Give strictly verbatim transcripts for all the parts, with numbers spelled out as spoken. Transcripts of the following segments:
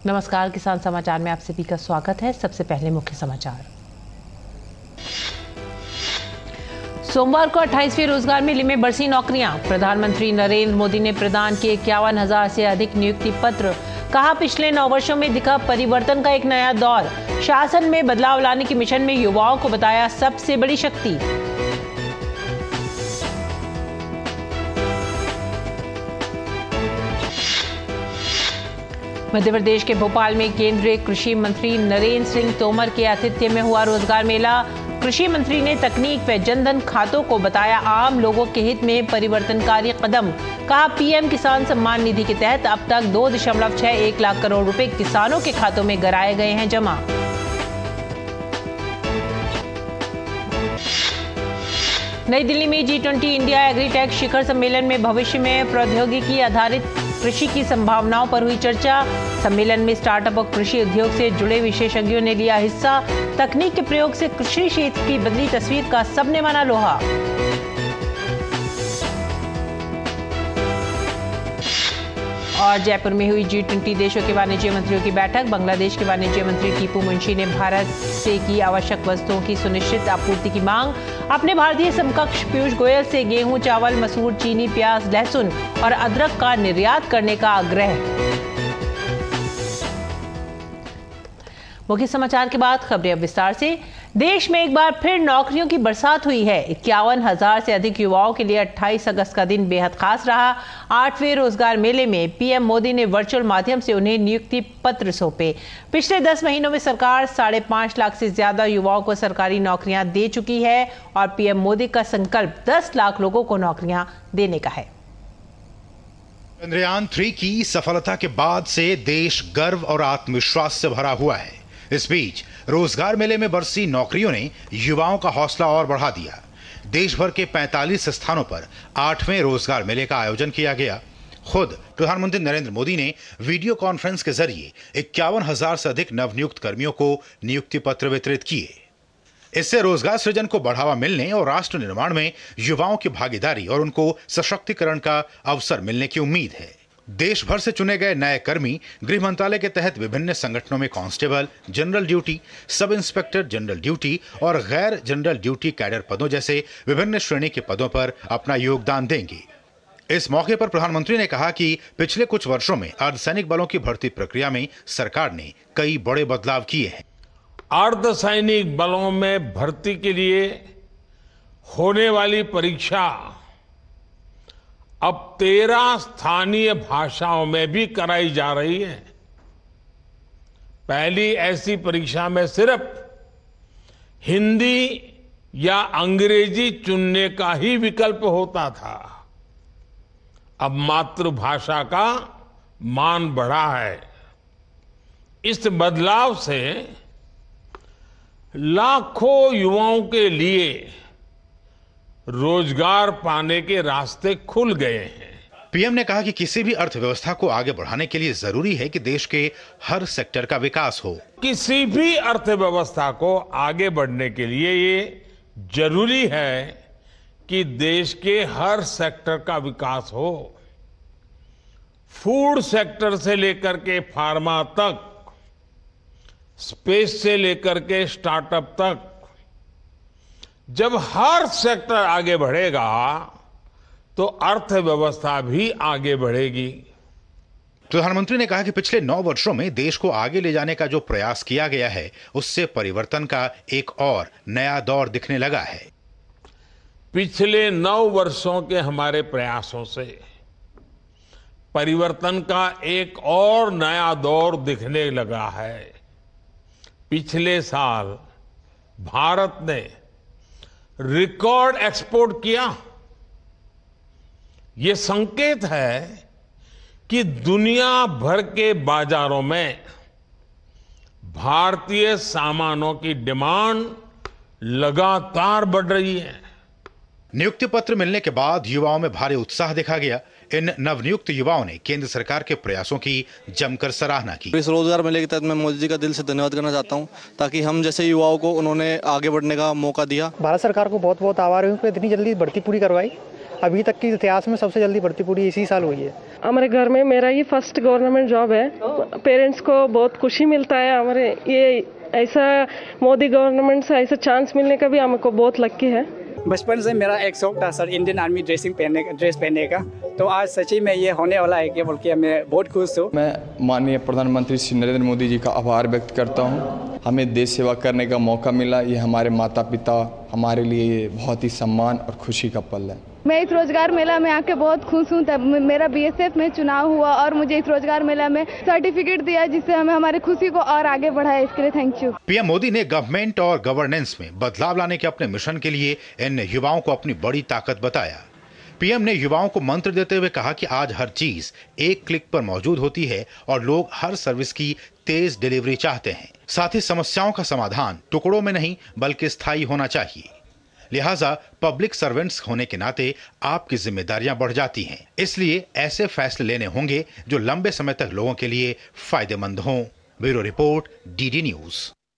नमस्कार, किसान समाचार में आप सभी का स्वागत है। सबसे पहले मुख्य समाचार। सोमवार को अट्ठाईसवीं रोजगार मेले में बरसी नौकरियां। प्रधानमंत्री नरेंद्र मोदी ने प्रदान किए इक्यावन हजार से अधिक नियुक्ति पत्र। कहा, पिछले नौ वर्षों में दिखा परिवर्तन का एक नया दौर। शासन में बदलाव लाने के मिशन में युवाओं को बताया सबसे बड़ी शक्ति। मध्य प्रदेश के भोपाल में केंद्रीय कृषि मंत्री नरेंद्र सिंह तोमर के आतिथ्य में हुआ रोजगार मेला। कृषि मंत्री ने तकनीक व जनधन खातों को बताया आम लोगों के हित में परिवर्तनकारी कदम। कहा, पीएम किसान सम्मान निधि के तहत अब तक दो दशमलव छह एक लाख करोड़ रुपए किसानों के खातों में कराए गए हैं जमा। नई दिल्ली में जी ट्वेंटी इंडिया एग्रीटेक शिखर सम्मेलन में भविष्य में प्रौद्योगिकी आधारित कृषि की संभावनाओं पर हुई चर्चा। सम्मेलन में स्टार्टअप और कृषि उद्योग से जुड़े विशेषज्ञों ने लिया हिस्सा। तकनीक के प्रयोग से कृषि क्षेत्र की बदली तस्वीर का सबने माना लोहा। और जयपुर में हुई जी ट्वेंटी देशों के वाणिज्य मंत्रियों की बैठक। बांग्लादेश के वाणिज्य मंत्री टीपू मुंशी ने भारत से की आवश्यक वस्तुओं की सुनिश्चित आपूर्ति की मांग। अपने भारतीय समकक्ष पीयूष गोयल से गेहूं, चावल, मसूर, चीनी, प्याज, लहसुन और अदरक का निर्यात करने का आग्रह। मुख्य समाचार के बाद खबरें अब विस्तार से। देश में एक बार फिर नौकरियों की बरसात हुई है। इक्यावन हजार से अधिक युवाओं के लिए अट्ठाईस अगस्त का दिन बेहद खास रहा। आठवें रोजगार मेले में पीएम मोदी ने वर्चुअल माध्यम से उन्हें नियुक्ति पत्र सौंपे। पिछले दस महीनों में सरकार साढ़े पांच लाख से ज्यादा युवाओं को सरकारी नौकरियां दे चुकी है और पीएम मोदी का संकल्प दस लाख लोगों को नौकरियां देने का है। चंद्रयान थ्री की सफलता के बाद से देश गर्व और आत्मविश्वास से भरा हुआ है। इस बीच रोजगार मेले में बरसी नौकरियों ने युवाओं का हौसला और बढ़ा दिया। देश भर के पैंतालीस स्थानों पर आठवें रोजगार मेले का आयोजन किया गया। खुद प्रधानमंत्री नरेंद्र मोदी ने वीडियो कॉन्फ्रेंस के जरिए इक्यावन हजार से अधिक नवनियुक्त कर्मियों को नियुक्ति पत्र वितरित किए। इससे रोजगार सृजन को बढ़ावा मिलने और राष्ट्र निर्माण में युवाओं की भागीदारी और उनको सशक्तिकरण का अवसर मिलने की उम्मीद है। देश भर से चुने गए नए कर्मी गृह मंत्रालय के तहत विभिन्न संगठनों में constable, general duty, sub inspector general duty और गैर जनरल ड्यूटी कैडर पदों जैसे विभिन्न श्रेणी के पदों पर अपना योगदान देंगे। इस मौके पर प्रधानमंत्री ने कहा कि पिछले कुछ वर्षों में अर्धसैनिक बलों की भर्ती प्रक्रिया में सरकार ने कई बड़े बदलाव किए हैं। अर्धसैनिक बलों में भर्ती के लिए होने वाली परीक्षा अब तेरह स्थानीय भाषाओं में भी कराई जा रही है। पहली ऐसी परीक्षा में सिर्फ हिंदी या अंग्रेजी चुनने का ही विकल्प होता था। अब मातृभाषा का मान बढ़ा है। इस बदलाव से लाखों युवाओं के लिए रोजगार पाने के रास्ते खुल गए हैं। पीएम ने कहा कि किसी भी अर्थव्यवस्था को आगे बढ़ाने के लिए जरूरी है कि देश के हर सेक्टर का विकास हो। किसी भी अर्थव्यवस्था को आगे बढ़ने के लिए ये जरूरी है कि देश के हर सेक्टर का विकास हो। फूड सेक्टर से लेकर के फार्मा तक, स्पेस से लेकर के स्टार्टअप तक, जब हर सेक्टर आगे बढ़ेगा तो अर्थव्यवस्था भी आगे बढ़ेगी। प्रधानमंत्री ने कहा कि पिछले नौ वर्षों में देश को आगे ले जाने का जो प्रयास किया गया है उससे परिवर्तन का एक और नया दौर दिखने लगा है। पिछले नौ वर्षों के हमारे प्रयासों से परिवर्तन का एक और नया दौर दिखने लगा है। पिछले साल भारत ने रिकॉर्ड एक्सपोर्ट किया। ये संकेत है कि दुनिया भर के बाजारों में भारतीय सामानों की डिमांड लगातार बढ़ रही है। नियुक्ति पत्र मिलने के बाद युवाओं में भारी उत्साह देखा गया। इन नवनियुक्त युवाओं ने केंद्र सरकार के प्रयासों की जमकर सराहना की। इस रोजगार मेले के तहत मैं मोदी जी का दिल से धन्यवाद करना चाहता हूं, ताकि हम जैसे युवाओं को उन्होंने आगे बढ़ने का मौका दिया। भारत सरकार को बहुत बहुत आभार हूं कि इतनी जल्दी भर्ती पूरी करवाई। अभी तक की इतिहास में सबसे जल्दी भर्ती पूरी इसी साल हुई है। हमारे घर में मेरा ये फर्स्ट गवर्नमेंट जॉब है। पेरेंट्स को बहुत खुशी मिलता है। हमारे ये ऐसा मोदी गवर्नमेंट से ऐसा चांस मिलने का भी हमको बहुत लकी है। बचपन से मेरा एक शौक था सर, इंडियन आर्मी ड्रेसिंग पहनने का, ड्रेस पहनने का। तो आज सच्ची में ये होने वाला है क्या बोल के मैं बहुत खुश हूँ। मैं माननीय प्रधानमंत्री श्री नरेंद्र मोदी जी का आभार व्यक्त करता हूँ। हमें देश सेवा करने का मौका मिला। ये हमारे माता पिता हमारे लिए बहुत ही सम्मान और खुशी का पल है। मैं इस रोजगार मेला में आके बहुत खुश हूँ। तब मेरा बीएसएफ में चुनाव हुआ और मुझे इस रोजगार मेला में सर्टिफिकेट दिया, जिससे हमें हमारी खुशी को और आगे बढ़ाया। इसके लिए थैंक यू। पीएम मोदी ने गवर्नमेंट और गवर्नेंस में बदलाव लाने के अपने मिशन के लिए इन युवाओं को अपनी बड़ी ताकत बताया। पीएम ने युवाओं को मंत्र देते हुए कहा कि आज हर चीज एक क्लिक पर मौजूद होती है और लोग हर सर्विस की तेज डिलीवरी चाहते हैं। साथ ही समस्याओं का समाधान टुकड़ों में नहीं बल्कि स्थायी होना चाहिए। लिहाजा पब्लिक सर्वेंट्स होने के नाते आपकी जिम्मेदारियां बढ़ जाती हैं। इसलिए ऐसे फैसले लेने होंगे जो लंबे समय तक लोगों के लिए फायदेमंद हों। Bureau report, DD news.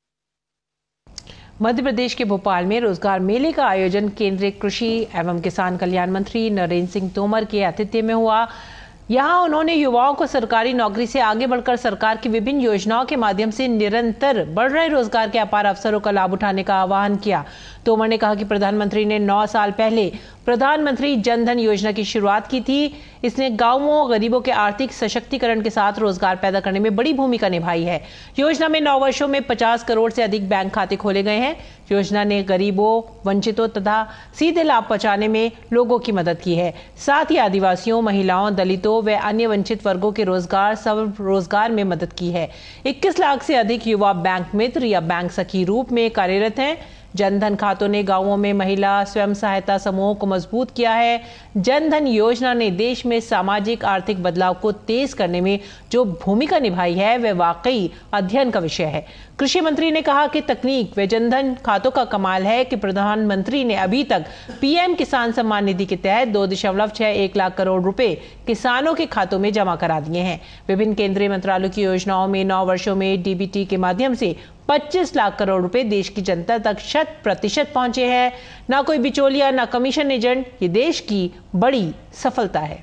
Madhya Pradesh के भोपाल में रोजगार मेले का आयोजन केंद्रीय कृषि एवं किसान कल्याण मंत्री नरेंद्र सिंह तोमर के आतिथ्य में हुआ। यहाँ उन्होंने युवाओं को सरकारी नौकरी से आगे बढ़कर सरकार की विभिन्न योजनाओं के माध्यम से निरंतर बढ़ रहे रोजगार के अपार अवसरों का लाभ उठाने का आह्वान किया। तोमर ने कहा कि प्रधानमंत्री ने नौ साल पहले प्रधानमंत्री जन धन योजना की शुरुआत की थी। इसने गांवों गरीबों के आर्थिक सशक्तिकरण के साथ रोजगार पैदा करने में बड़ी भूमिका निभाई है। योजना में नौ वर्षों में पचास करोड़ से अधिक बैंक खाते खोले गए हैं। योजना ने गरीबों, वंचितों तथा सीधे लाभ पहुंचाने में लोगों की मदद की है। साथ ही आदिवासियों, महिलाओं, दलितों व अन्य वंचित वर्गों के रोजगार सब रोजगार में मदद की है। इक्कीस लाख से अधिक युवा बैंक मित्र या बैंक सखी रूप में कार्यरत हैं। जनधन खातों ने गांवों में महिला स्वयं सहायता समूहों को मजबूत किया है। जनधन योजना ने देश में सामाजिक आर्थिक बदलाव को तेज करने में जो भूमिका निभाई है वह वाकई अध्ययन का विषय है। कृषि मंत्री ने कहा कि तकनीक व जनधन खातों का कमाल है कि प्रधानमंत्री ने अभी तक पीएम किसान सम्मान निधि के तहत दो दशमलव छह एक लाख करोड़ रुपए किसानों के खातों में जमा करा दिए हैं। विभिन्न केंद्रीय मंत्रालयों की योजनाओं में नौ वर्षों में डीबीटी के माध्यम से पच्चीस लाख करोड़ रुपए देश की जनता तक शत प्रतिशत पहुंचे हैं। ना कोई बिचौलिया, ना कमीशन एजेंट। ये देश की बड़ी सफलता है।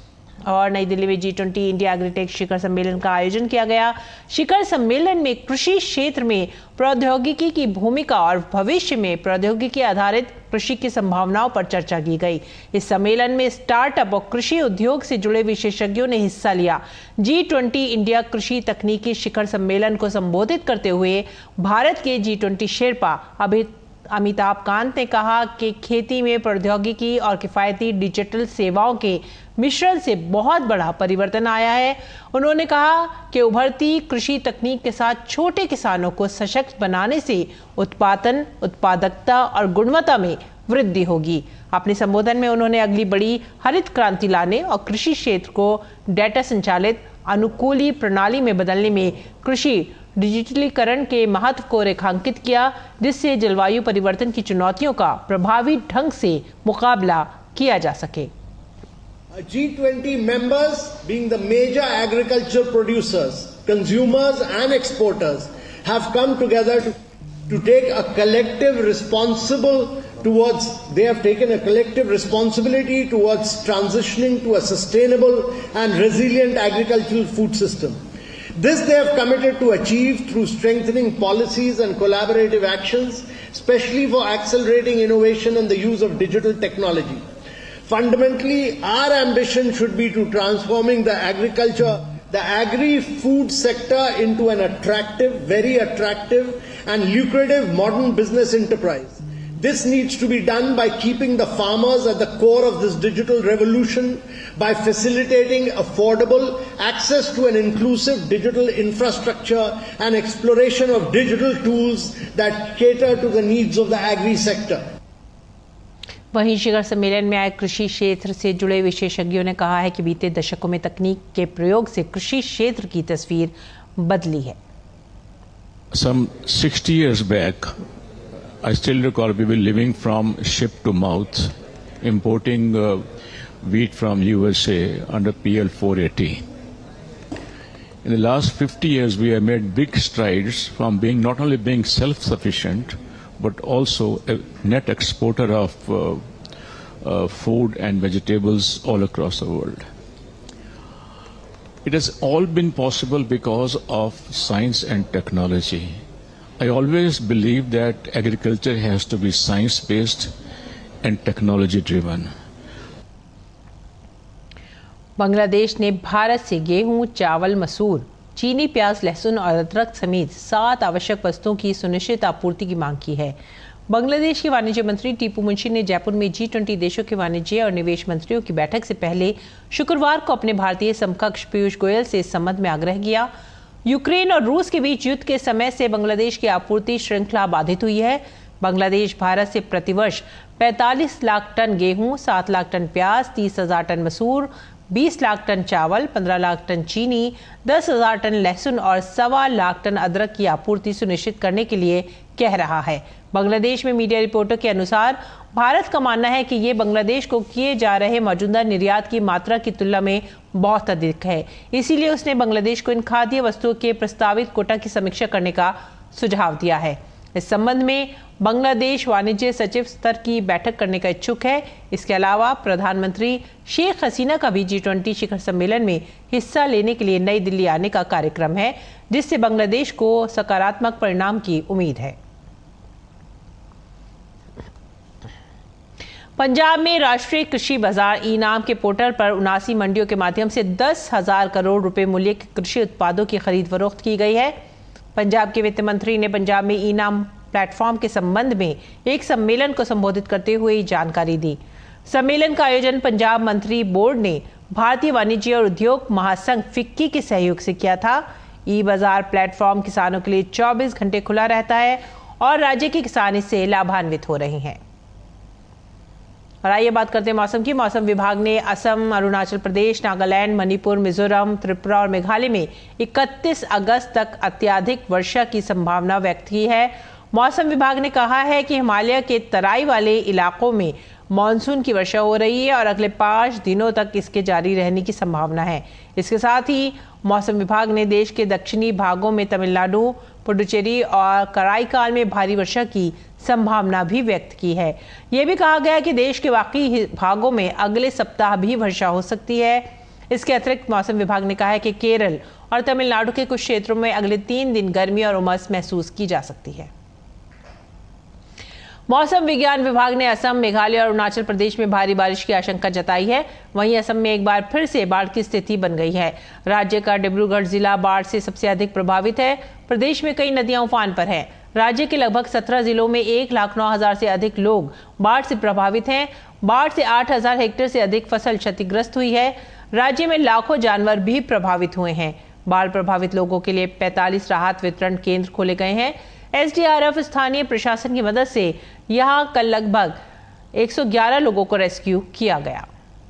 और नई दिल्ली में जी ट्वेंटी इंडिया एग्रीटेक शिखर सम्मेलन का आयोजन किया गया। शिखर सम्मेलन में कृषि क्षेत्र में प्रौद्योगिकी की भूमिका और भविष्य में प्रौद्योगिकी आधारित कृषि की संभावनाओं पर चर्चा की गई। इस सम्मेलन में स्टार्टअप और कृषि उद्योग से जुड़े विशेषज्ञों ने हिस्सा लिया। जी ट्वेंटी इंडिया कृषि तकनीकी शिखर सम्मेलन को संबोधित करते हुए भारत के जी ट्वेंटी शेरपा अभी अमिताभ कांत ने कहा कि खेती में प्रौद्योगिकी और किफायती डिजिटल सेवाओं के मिश्रण से बहुत बड़ा परिवर्तन आया है। उन्होंने कहा कि उभरती कृषि तकनीक के साथ छोटे किसानों को सशक्त बनाने से उत्पादन, उत्पादकता और गुणवत्ता में वृद्धि होगी। अपने संबोधन में उन्होंने अगली बड़ी हरित क्रांति लाने और कृषि क्षेत्र को डेटा संचालित अनुकूली प्रणाली में बदलने में कृषि डिजिटलीकरण के महत्व को रेखांकित किया, जिससे जलवायु परिवर्तन की चुनौतियों का प्रभावी ढंग से मुकाबला किया जा सके। G twenty members, being the major agriculture producers, consumers and exporters, have come together to, to take a collective responsible towards, they have taken a collective responsibility towards transitioning to a sustainable and resilient agricultural food system. This they have committed to achieve through strengthening policies and collaborative actions, especially for accelerating innovation and the use of digital technology. Fundamentally, our ambition should be to transforming the agriculture, the agri-food sector into an attractive, very attractive and lucrative modern business enterprise. This needs to be done by keeping the farmers at the core of this digital revolution, by facilitating affordable access to an inclusive digital infrastructure and exploration of digital tools that cater to the needs of the agri sector. वहीं शिखर सम्मेलन में आए कृषि क्षेत्र से जुड़े विशेषज्ञों ने कहा है कि बीते दशकों में तकनीक के प्रयोग से कृषि क्षेत्र की तस्वीर बदली है। Some sixty years back, I still recall we were living from ship to mouth. importing uh, wheat from U S A under P L four eighty. In the last fifty years, we have made big strides from being not only being self-sufficient, but also a net exporter of uh, uh, food and vegetables all across the world. It has all been possible because of science and technology. I always believe that agriculture has to be science-based and technology-driven. Bangladesh ने भारत से गेहूं, चावल, मसूर, चीनी, प्याज, लहसुन और अदरक समेत सात आवश्यक वस्तुओं की सुनिश्चित आपूर्ति की मांग की है। बांग्लादेश के वाणिज्य मंत्री टीपू मुंशी ने जयपुर में जी ट्वेंटी देशों के वाणिज्य और निवेश मंत्रियों की बैठक से पहले शुक्रवार को अपने भारतीय समकक्ष पीयूष गोयल से इस संबंध में आग्रह किया। यूक्रेन और रूस के बीच युद्ध के समय से बांग्लादेश की आपूर्ति श्रृंखला बाधित हुई है। बांग्लादेश भारत से प्रतिवर्ष पैंतालीस लाख टन गेहूं, सात लाख टन प्याज, तीस हजार टन मसूर, बीस लाख टन चावल, पंद्रह लाख टन चीनी, दस हजार टन लहसुन और सवा लाख टन अदरक की आपूर्ति सुनिश्चित करने के लिए कह रहा है। बांग्लादेश में मीडिया रिपोर्टों के अनुसार भारत का मानना है कि ये बांग्लादेश को किए जा रहे मौजूदा निर्यात की मात्रा की तुलना में बहुत अधिक है। इसीलिए उसने बांग्लादेश को इन खाद्य वस्तुओं के प्रस्तावित कोटा की समीक्षा करने का सुझाव दिया है। इस संबंध में बांग्लादेश वाणिज्य सचिव स्तर की बैठक करने का इच्छुक है। इसके अलावा प्रधानमंत्री शेख हसीना का भी जी ट्वेंटी शिखर सम्मेलन में हिस्सा लेने के लिए नई दिल्ली आने का कार्यक्रम है, जिससे बांग्लादेश को सकारात्मक परिणाम की उम्मीद है। पंजाब में राष्ट्रीय कृषि बाजार ई नाम के पोर्टल पर उनासी मंडियों के माध्यम से दस हजार करोड़ रुपए मूल्य के कृषि उत्पादों की खरीद फरोख्त की गई है। पंजाब के वित्त मंत्री ने पंजाब में ई नाम प्लेटफॉर्म के संबंध में एक सम्मेलन को संबोधित करते हुए जानकारी दी। सम्मेलन का आयोजन पंजाब मंत्री बोर्ड ने भारतीय वाणिज्य और उद्योग महासंघ फिक्की के सहयोग से किया था। ई बाजार प्लेटफॉर्म किसानों के लिए चौबीस घंटे खुला रहता है और राज्य के किसान इससे लाभान्वित हो रहे हैं। और आइए बात करते हैं मौसम की। मौसम विभाग ने असम, अरुणाचल प्रदेश, नागालैंड, मणिपुर, मिजोरम, त्रिपुरा और मेघालय में इकतीस अगस्त तक अत्यधिक वर्षा की संभावना व्यक्त की है। मौसम विभाग ने कहा है कि हिमालय के तराई वाले इलाकों में मानसून की वर्षा हो रही है और अगले पाँच दिनों तक इसके जारी रहने की संभावना है। इसके साथ ही मौसम विभाग ने देश के दक्षिणी भागों में तमिलनाडु, पुडुचेरी और कराईकाल में भारी वर्षा की संभावना भी व्यक्त की है। यह भी कहा गया कि देश के बाकी भागों में अगले सप्ताह भी वर्षा हो सकती है। इसके अतिरिक्त मौसम विभाग ने कहा है कि केरल और तमिलनाडु के कुछ क्षेत्रों में अगले तीन दिन गर्मी और उमस महसूस की जा सकती है। मौसम विज्ञान विभाग ने असम, मेघालय और अरुणाचल प्रदेश में भारी बारिश की आशंका जताई है। वहीं असम में एक बार फिर से बाढ़ की स्थिति बन गई है। राज्य का डिब्रूगढ़ जिला बाढ़ से सबसे अधिक प्रभावित है। प्रदेश में कई नदियां उफान पर हैं। राज्य के लगभग सत्रह जिलों में एक लाख नौ हजार से अधिक लोग बाढ़ से प्रभावित हैं। बाढ़ से आठ हजार हेक्टेयर से अधिक फसल क्षतिग्रस्त हुई है। राज्य में लाखों जानवर भी प्रभावित हुए हैं। बाढ़ प्रभावित लोगों के लिए पैंतालीस राहत वितरण केंद्र खोले गए हैं। एस डी आर एफ स्थानीय प्रशासन की मदद से यहां कल लगभग एक सौ ग्यारह लोगों को रेस्क्यू किया गया।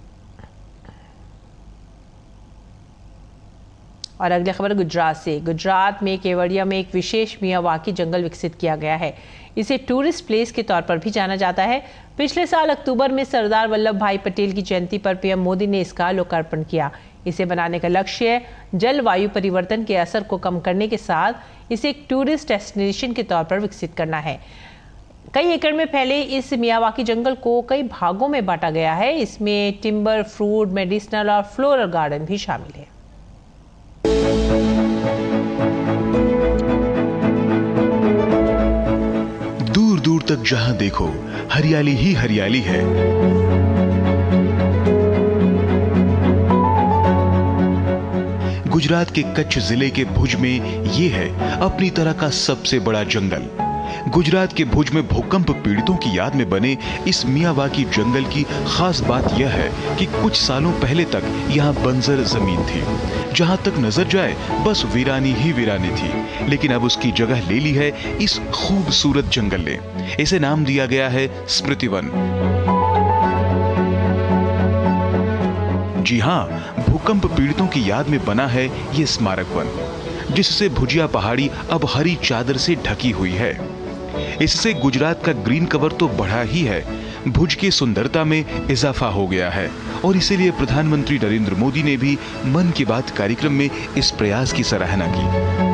और अगली खबर गुजरात से। गुजरात में केवड़िया में एक विशेष मियावाकी जंगल विकसित किया गया है। इसे टूरिस्ट प्लेस के तौर पर भी जाना जाता है। पिछले साल अक्टूबर में सरदार वल्लभ भाई पटेल की जयंती पर पीएम मोदी ने इसका लोकार्पण किया। इसे बनाने का लक्ष्य जलवायु परिवर्तन के असर को कम करने के साथ इसे एक टूरिस्ट डेस्टिनेशन के तौर पर विकसित करना है। कई एकड़ में फैले इस मियावाकी जंगल को कई भागों में बांटा गया है। इसमें टिम्बर, फ्रूट, मेडिसिनल और फ्लोरल गार्डन भी शामिल है। दूर दूर तक जहां देखो हरियाली ही हरियाली है। गुजरात के कच्छ जिले के भुज में ये है अपनी तरह का सबसे बड़ा जंगल। गुजरात के भुज में भूकंप पीड़ितों की याद में बने इस मियावाकी जंगल की खास बात यह है कि कुछ सालों पहले तक यहाँ बंजर जमीन थी। जहाँ तक नजर जाए बस वीरानी ही वीरानी थी, लेकिन अब उसकी जगह ले ली है इस खूबसूरत जंगल ने। इसे नाम दिया गया है स्मृति वन। जी हाँ, भूकंप पीड़ितों की याद में बना है ये स्मारक वन, जिससे भुजिया पहाड़ी अब हरी चादर से ढकी हुई है। इससे गुजरात का ग्रीन कवर तो बढ़ा ही है, भुज की सुंदरता में इजाफा हो गया है और इसीलिए प्रधानमंत्री नरेंद्र मोदी ने भी मन की बात कार्यक्रम में इस प्रयास की सराहना की।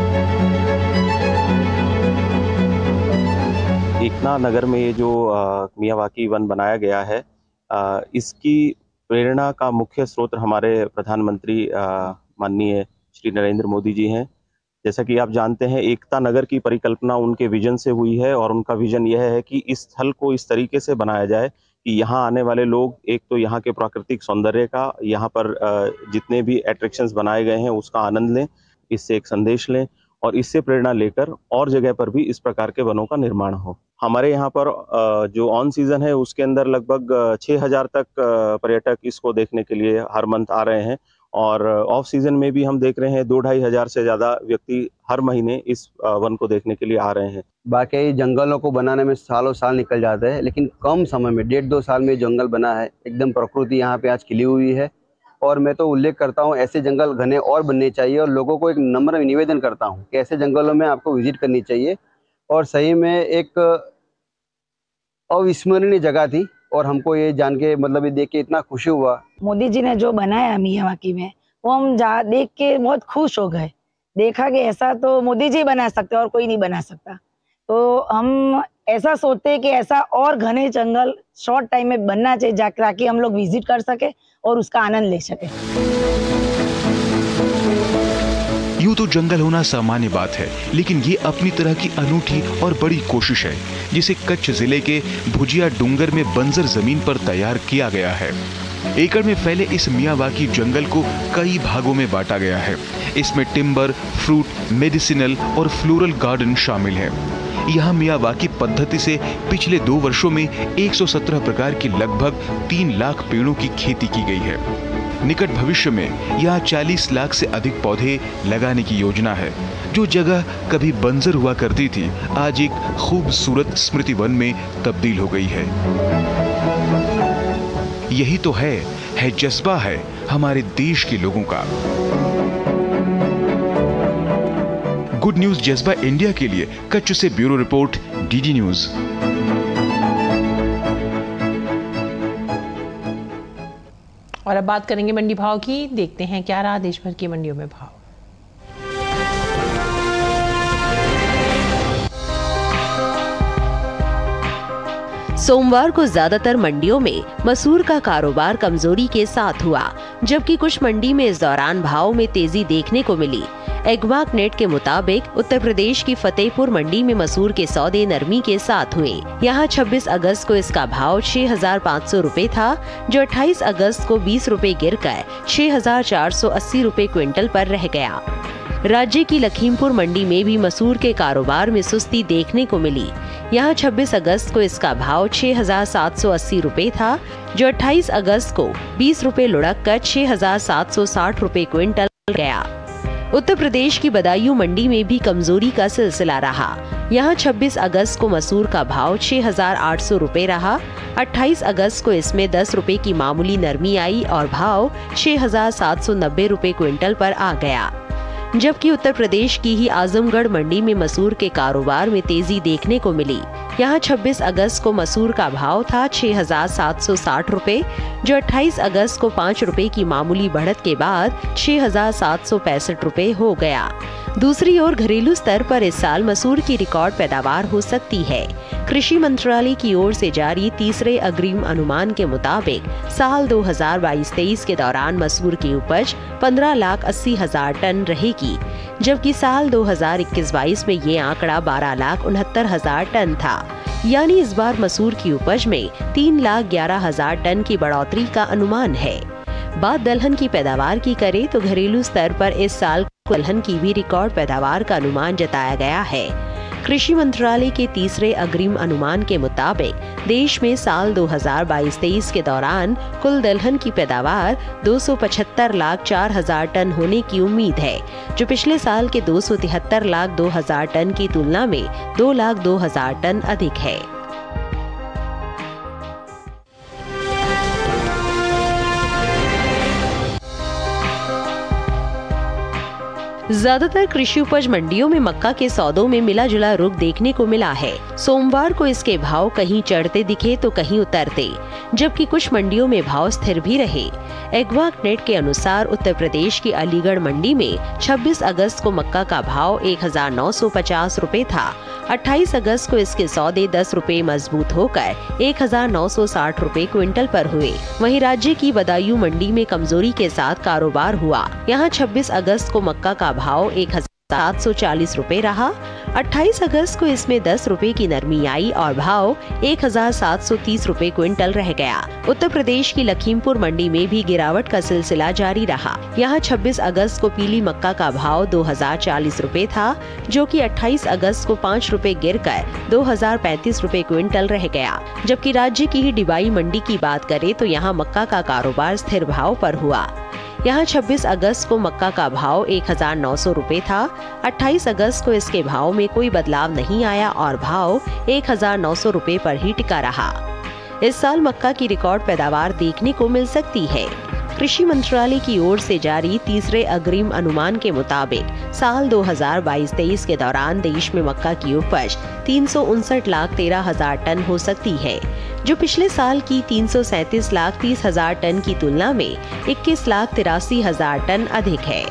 एकता नगर में ये जो मियावाकी वन बनाया गया है, आ, इसकी प्रेरणा का मुख्य स्रोत हमारे प्रधानमंत्री माननीय श्री नरेंद्र मोदी जी हैं। जैसा कि आप जानते हैं, एकता नगर की परिकल्पना उनके विजन से हुई है और उनका विजन यह है कि इस स्थल को इस तरीके से बनाया जाए कि यहाँ आने वाले लोग एक तो यहाँ के प्राकृतिक सौंदर्य का, यहाँ पर जितने भी अट्रैक्शंस बनाए गए हैं उसका आनंद लें, इससे एक संदेश लें और इससे प्रेरणा लेकर और जगह पर भी इस प्रकार के वनों का निर्माण हो। हमारे यहाँ पर जो ऑन सीजन है उसके अंदर लगभग छः हजार तक पर्यटक इसको देखने के लिए हर मंथ आ रहे हैं और ऑफ सीजन में भी हम देख रहे हैं दो ढाई हजार से ज़्यादा व्यक्ति हर महीने इस वन को देखने के लिए आ रहे हैं। बाकी जंगलों को बनाने में सालों साल निकल जाते हैं, लेकिन कम समय में डेढ़ दो साल में जंगल बना है। एकदम प्रकृति यहाँ पे आज खिली हुई है और मैं तो उल्लेख करता हूँ ऐसे जंगल घने और बनने चाहिए और लोगों को एक नम्र निवेदन करता हूँ कि ऐसे जंगलों में आपको विजिट करनी चाहिए और सही में एक अविस्मरणीय जगह थी और हमको ये जान के मतलब ये देख के इतना खुशी हुआ। मोदी जी ने जो बनाया मियावाकी में वो हम जा देख के बहुत खुश हो गए। देखा कि ऐसा तो मोदी जी बना सकते और कोई नहीं बना सकता, तो हम ऐसा सोचते हैं कि ऐसा और घने जंगल शॉर्ट टाइम में बनना चाहिए ताकि हम लोग विजिट कर सके और उसका आनंद ले सके। यूं तो जंगल होना सामान्य बात है, लेकिन ये अपनी तरह की अनूठी और बड़ी कोशिश है जिसे कच्छ जिले के भुजिया डूंगर में बंजर जमीन पर तैयार किया गया है। एकड़ में फैले इस मियावाकी जंगल को कई भागों में बांटा गया है। इसमें टिम्बर, फ्रूट, मेडिसिनल और फ्लोरल गार्डन शामिल है। यहाँ मियावाकी पद्धति से पिछले दो वर्षों में एक सौ सत्रह प्रकार की लगभग तीन लाख पेड़ों की खेती की गई है। निकट भविष्य में यहाँ चालीस लाख से अधिक पौधे लगाने की योजना है। जो जगह कभी बंजर हुआ करती थी आज एक खूबसूरत स्मृति वन में तब्दील हो गई है। यही तो है है जज्बा है हमारे देश के लोगों का। गुड न्यूज जज्बा इंडिया के लिए कच्छ से ब्यूरो रिपोर्ट, डीडी न्यूज। और अब बात करेंगे मंडी भाव की। देखते हैं क्या रहा देश भर की मंडियों में भाव। सोमवार को ज्यादातर मंडियों में मसूर का कारोबार कमजोरी के साथ हुआ, जबकि कुछ मंडी में इस दौरान भाव में तेजी देखने को मिली। एग्मार्क नेट के मुताबिक उत्तर प्रदेश की फतेहपुर मंडी में मसूर के सौदे नरमी के साथ हुए। यहाँ छब्बीस अगस्त को इसका भाव छह हजार पाँच सौ रूपए था, जो अट्ठाईस अगस्त को बीस रूपए गिर कर छह हजार चार सौ अस्सी रूपए क्विंटल पर रह गया। राज्य की लखीमपुर मंडी में भी मसूर के कारोबार में सुस्ती देखने को मिली। यहाँ छब्बीस अगस्त को इसका भाव छह हजार सात सौ अस्सी रूपए था, जो अट्ठाईस अगस्त को बीस रूपए लुढ़क कर छह हजार सात सौ साठ रूपए क्विंटल गया। उत्तर प्रदेश की बदायूं मंडी में भी कमजोरी का सिलसिला रहा। यहाँ छब्बीस अगस्त को मसूर का भाव छह हजार आठ सौ रूपए रहा। अट्ठाईस अगस्त को इसमें दस रूपए की मामूली नरमी आई और भाव छह हजार सात सौ नब्बे रूपए क्विंटल पर आ गया। जबकि उत्तर प्रदेश की ही आजमगढ़ मंडी में मसूर के कारोबार में तेजी देखने को मिली। यहाँ छब्बीस अगस्त को मसूर का भाव था छह हजार सात सौ साठ रूपए, जो अट्ठाईस अगस्त को पाँच रूपए की मामूली बढ़त के बाद छह हजार सात सौ पैंसठ रूपए हो गया। दूसरी ओर घरेलू स्तर पर इस साल मसूर की रिकॉर्ड पैदावार हो सकती है। कृषि मंत्रालय की ओर से जारी तीसरे अग्रिम अनुमान के मुताबिक साल दो हजार बाईस तेईस के दौरान मसूर की उपज पंद्रह लाख अस्सी हजार टन रहेगी, जबकि साल दो हजार इक्कीस बाईस में ये आंकड़ा बारह लाख उनहत्तर हजार टन था। यानी इस बार मसूर की उपज में तीन लाख ग्यारह हजार टन की बढ़ोतरी का अनुमान है। बात दलहन की पैदावार की करे तो घरेलू स्तर पर इस साल दलहन की भी रिकॉर्ड पैदावार का अनुमान जताया गया है। कृषि मंत्रालय के तीसरे अग्रिम अनुमान के मुताबिक देश में साल दो हजार बाईस तेईस के दौरान कुल दलहन की पैदावार दो सौ पचहत्तर लाख चार हजार टन होने की उम्मीद है, जो पिछले साल के दो सौ तिहत्तर लाख दो हजार टन की तुलना में दो लाख दो हजार टन अधिक है। ज्यादातर कृषि उपज मंडियों में मक्का के सौदों में मिला जुला रुख देखने को मिला है। सोमवार को इसके भाव कहीं चढ़ते दिखे तो कहीं उतरते, जबकि कुछ मंडियों में भाव स्थिर भी रहे। एग्वाक नेट के अनुसार उत्तर प्रदेश की अलीगढ़ मंडी में छब्बीस अगस्त को मक्का का भाव एक हजार नौ सौ पचास रूपए था। अट्ठाईस अगस्त को इसके सौदे दस रूपए मजबूत होकर एक हजार नौ सौ साठ रूपए क्विंटल पर हुए। वहीं राज्य की बदायूं मंडी में कमजोरी के साथ कारोबार हुआ। यहाँ छब्बीस अगस्त को मक्का का भाव एक हजार सात सौ चालीस रूपए रहा। अट्ठाईस अगस्त को इसमें दस रूपए की नरमी आई और भाव एक हजार सात सौ तीस रूपए क्विंटल रह गया। उत्तर प्रदेश की लखीमपुर मंडी में भी गिरावट का सिलसिला जारी रहा। यहाँ छब्बीस अगस्त को पीली मक्का का भाव दो हजार चालीस रूपए था, जो कि अट्ठाईस अगस्त को पाँच रूपए गिरकर दो हजार पैंतीस रूपए क्विंटल रह गया। जबकि राज्य की ही डिबाई मंडी की बात करें तो यहाँ मक्का का कारोबार स्थिर भाव पर हुआ। यहाँ छब्बीस अगस्त को मक्का का भाव एक हजार नौ सौ रूपए था। अट्ठाईस अगस्त को इसके भाव में कोई बदलाव नहीं आया और भाव एक हजार नौ सौ रूपए पर ही टिका रहा। इस साल मक्का की रिकॉर्ड पैदावार देखने को मिल सकती है। कृषि मंत्रालय की ओर से जारी तीसरे अग्रिम अनुमान के मुताबिक साल दो हजार बाईस तेईस के दौरान देश में मक्का की उपज तीन सौ उनसठ लाख तेरह हजार टन हो सकती है, जो पिछले साल की तीन सौ सैंतीस लाख तीस हजार टन की तुलना में इक्कीस लाख तिरासी हजार टन अधिक है।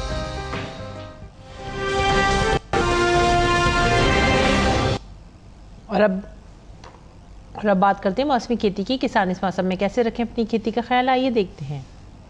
और अब और अब बात करते हैं मौसमी खेती की। किसान इस मौसम में कैसे रखें अपनी खेती का ख्याल, आइए देखते हैं।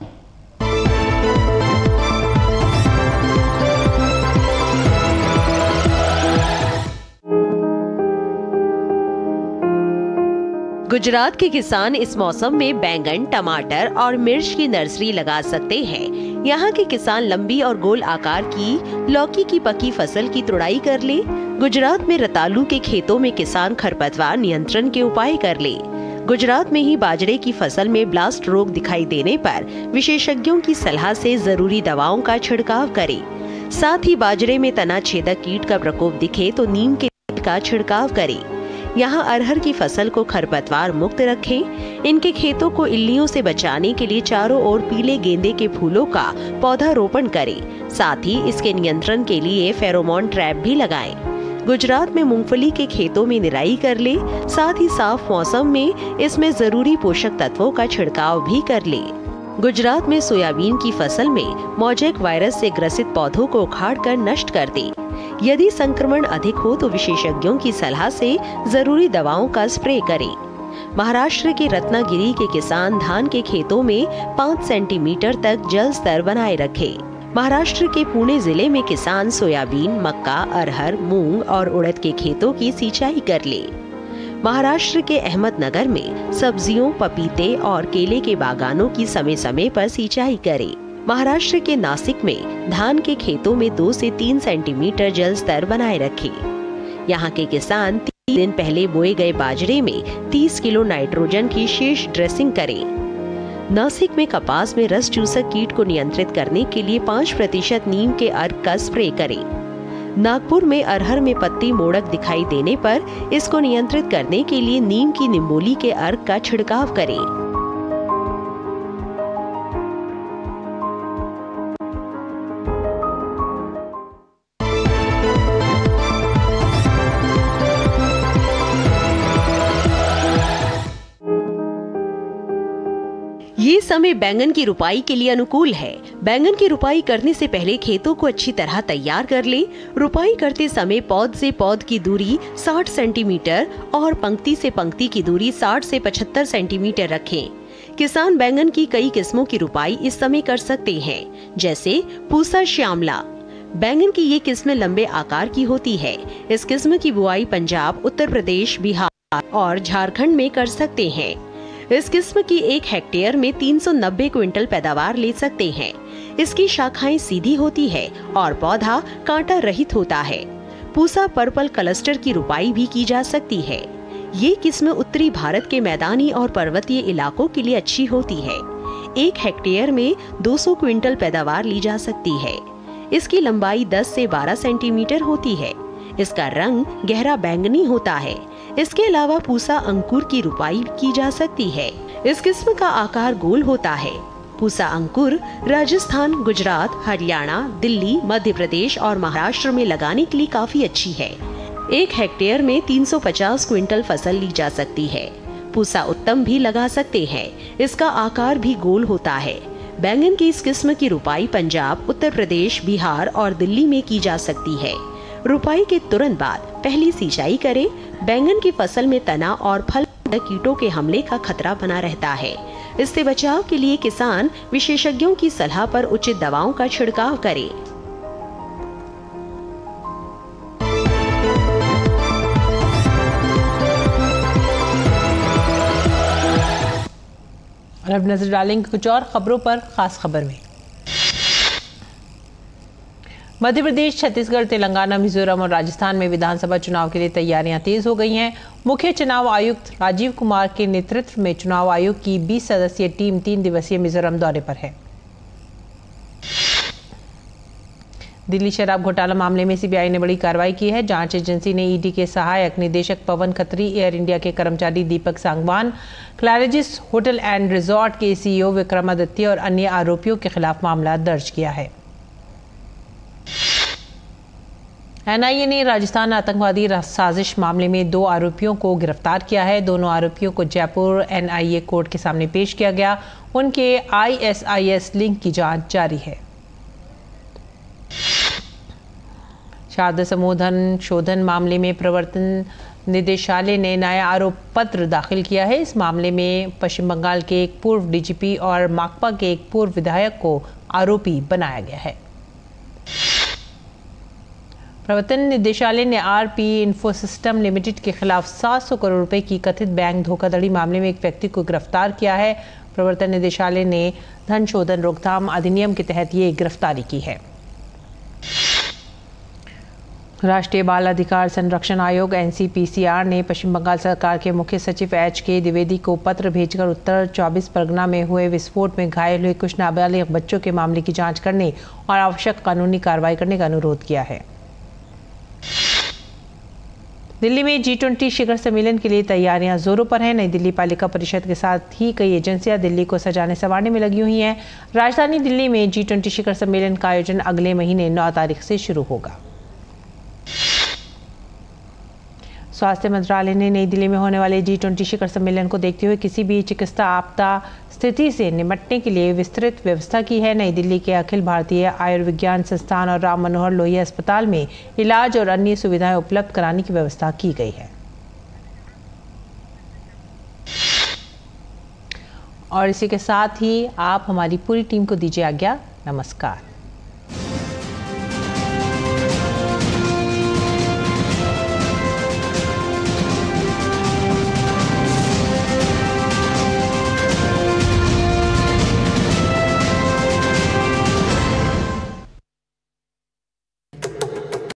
गुजरात के किसान इस मौसम में बैंगन, टमाटर और मिर्च की नर्सरी लगा सकते हैं। यहाँ के किसान लंबी और गोल आकार की लौकी की पकी फसल की तुड़ाई कर ले। गुजरात में रतालू के खेतों में किसान खरपतवार नियंत्रण के उपाय कर ले। गुजरात में ही बाजरे की फसल में ब्लास्ट रोग दिखाई देने पर विशेषज्ञों की सलाह से जरूरी दवाओं का छिड़काव करे। साथ ही बाजरे में तना छेदक कीट का प्रकोप दिखे तो नीम के तेल का छिड़काव करे। यहाँ अरहर की फसल को खरपतवार मुक्त रखें। इनके खेतों को इल्लियों से बचाने के लिए चारों ओर पीले गेंदे के फूलों का पौधा रोपण करें। साथ ही इसके नियंत्रण के लिए फेरोमोन ट्रैप भी लगाएं। गुजरात में मूंगफली के खेतों में निराई कर ले। साथ ही साफ मौसम में इसमें जरूरी पोषक तत्वों का छिड़काव भी कर ले। गुजरात में सोयाबीन की फसल में मोजैक वायरस से ग्रसित पौधों को उखाड़ कर नष्ट कर दे। यदि संक्रमण अधिक हो तो विशेषज्ञों की सलाह से जरूरी दवाओं का स्प्रे करें। महाराष्ट्र के रत्नागिरी के किसान धान के खेतों में पाँच सेंटीमीटर तक जल स्तर बनाए रखे। महाराष्ट्र के पुणे जिले में किसान सोयाबीन, मक्का, अरहर, मूंग और उड़द के खेतों की सिंचाई कर ले। महाराष्ट्र के अहमदनगर में सब्जियों, पपीते और केले के बागानों की समय समय पर सिंचाई करें। महाराष्ट्र के नासिक में धान के खेतों में दो से तीन सेंटीमीटर जल स्तर बनाए रखें। यहाँ के किसान तीन दिन पहले बोए गए बाजरे में तीस किलो नाइट्रोजन की शीर्ष ड्रेसिंग करें। नासिक में कपास में रस चूसक कीट को नियंत्रित करने के लिए पाँच प्रतिशत नीम के अर्क का स्प्रे करें। नागपुर में अरहर में पत्ती मोड़क दिखाई देने पर इसको नियंत्रित करने के लिए नीम की निम्बोली के अर्क का छिड़काव करें। ये समय बैंगन की रुपाई के लिए अनुकूल है। बैंगन की रुपाई करने से पहले खेतों को अच्छी तरह तैयार कर ले। रुपाई करते समय पौध से पौध की दूरी साठ सेंटीमीटर और पंक्ति से पंक्ति की दूरी साठ से पचहत्तर सेंटीमीटर रखें। किसान बैंगन की कई किस्मों की रुपाई इस समय कर सकते हैं, जैसे पूसा श्यामला। बैंगन की ये किस्म लंबे आकार की होती है। इस किस्म की बुआई पंजाब, उत्तर प्रदेश, बिहार और झारखंड में कर सकते हैं। इस किस्म की एक हेक्टेयर में तीन सौ नब्बे क्विंटल पैदावार ले सकते हैं। इसकी शाखाएं सीधी होती है और पौधा कांटा रहित होता है। पूसा पर्पल क्लस्टर की रुपाई भी की जा सकती है। ये किस्म उत्तरी भारत के मैदानी और पर्वतीय इलाकों के लिए अच्छी होती है। एक हेक्टेयर में दो सौ क्विंटल पैदावार ली जा सकती है। इसकी लंबाई दस से बारह सेंटीमीटर होती है। इसका रंग गहरा बैंगनी होता है। इसके अलावा पूसा अंकुर की रुपाई की जा सकती है। इस किस्म का आकार गोल होता है। पूसा अंकुर राजस्थान, गुजरात, हरियाणा, दिल्ली, मध्य प्रदेश और महाराष्ट्र में लगाने के लिए काफी अच्छी है। एक हेक्टेयर में तीन सौ पचास क्विंटल फसल ली जा सकती है। पूसा उत्तम भी लगा सकते हैं। इसका आकार भी गोल होता है। बैंगन की इस किस्म की रुपाई पंजाब, उत्तर प्रदेश, बिहार और दिल्ली में की जा सकती है। रुपाई के तुरंत बाद पहली सिंचाई करें। बैंगन की फसल में तना और फल कीटों के हमले का खतरा बना रहता है। इससे बचाव के लिए किसान विशेषज्ञों की सलाह पर उचित दवाओं का छिड़काव करें। और अब नजर डालेंगे कुछ और खबरों पर। खास खबर में मध्य प्रदेश, छत्तीसगढ़, तेलंगाना, मिजोरम और राजस्थान में विधानसभा चुनाव के लिए तैयारियां तेज हो गई हैं। मुख्य चुनाव आयुक्त राजीव कुमार के नेतृत्व में चुनाव आयोग की बीस सदस्यीय टीम तीन दिवसीय मिजोरम दौरे पर है। दिल्ली शराब घोटाला मामले में सीबीआई ने बड़ी कार्रवाई की है। जांच एजेंसी ने ईडी के सहायक निदेशक पवन खत्री, एयर इंडिया के कर्मचारी Deepak Sangwan, Claridges hotel and resort के सीईओ विक्रमादित्य और अन्य आरोपियों के खिलाफ मामला दर्ज किया है। एनआईए ने राजस्थान आतंकवादी साजिश मामले में दो आरोपियों को गिरफ्तार किया है। दोनों आरोपियों को जयपुर एनआईए कोर्ट के सामने पेश किया गया। उनके आईएसआईएस लिंक की जांच जारी है। शारदा समूह धन शोधन मामले में प्रवर्तन निदेशालय ने नया आरोप पत्र दाखिल किया है। इस मामले में पश्चिम बंगाल के एक पूर्व डीजीपी और माकपा के एक पूर्व विधायक को आरोपी बनाया गया है। प्रवर्तन निदेशालय ने आरपी इंफोसिस्टम लिमिटेड के खिलाफ सात सौ करोड़ रुपए की कथित बैंक धोखाधड़ी मामले में एक व्यक्ति को गिरफ्तार किया है। प्रवर्तन निदेशालय ने धन शोधन रोकथाम अधिनियम के तहत ये गिरफ्तारी की है। राष्ट्रीय बाल अधिकार संरक्षण आयोग एनसीपीसीआर ने पश्चिम बंगाल सरकार के मुख्य सचिव एच के द्विवेदी को पत्र भेजकर उत्तर चौबीस परगना में हुए विस्फोट में घायल हुए कुछ नाबालिग बच्चों के मामले की जांच करने और आवश्यक कानूनी कार्रवाई करने का अनुरोध किया है। दिल्ली में जी ट्वेंटी शिखर सम्मेलन के लिए तैयारियां जोरों पर हैं। नई दिल्ली पालिका परिषद के साथ ही कई एजेंसियां दिल्ली को सजाने संवारने में लगी हुई हैं। राजधानी दिल्ली में जी ट्वेंटी शिखर सम्मेलन का आयोजन अगले महीने नौ तारीख से शुरू होगा। स्वास्थ्य मंत्रालय ने नई दिल्ली में होने वाले जी ट्वेंटी शिखर सम्मेलन को देखते हुए किसी भी चिकित्सा आपदा स्थिति से निपटने के लिए विस्तृत व्यवस्था की है। नई दिल्ली के अखिल भारतीय आयुर्विज्ञान संस्थान और राम मनोहर लोहिया अस्पताल में इलाज और अन्य सुविधाएं उपलब्ध कराने की व्यवस्था की गई है। और इसी के साथ ही आप हमारी पूरी टीम को दीजिए आज्ञा। नमस्कार।